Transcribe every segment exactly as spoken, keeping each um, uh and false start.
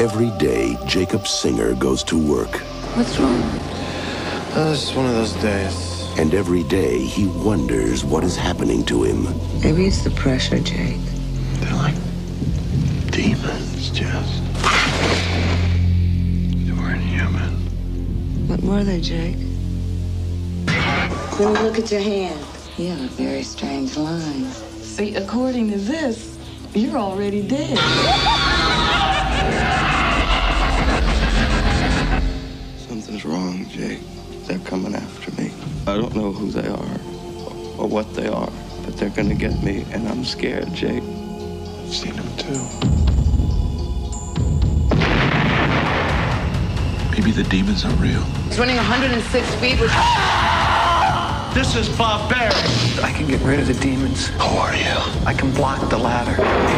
Every day, Jacob Singer goes to work. What's wrong? Uh, it's one of those days. And every day, he wonders what is happening to him. Maybe it's the pressure, Jake. They're like demons, Jess. They weren't human. What were they, Jake? Let me look at your hand. You have a very strange line. See, according to this, you're already dead. Something's wrong, Jake. They're coming after me. I don't know who they are or what they are, but they're gonna get me, and I'm scared, Jake. I've seen them too. Maybe the demons are real. It's running one hundred six feet with... This is barbaric. I can get rid of the demons. Who are you? I can block the ladder.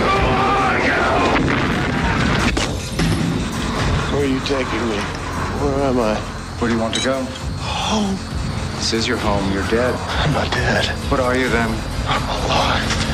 Where are you taking me? Where am I? Where do you want to go? Home. This is your home. You're dead. I'm not dead. What are you then? I'm alive.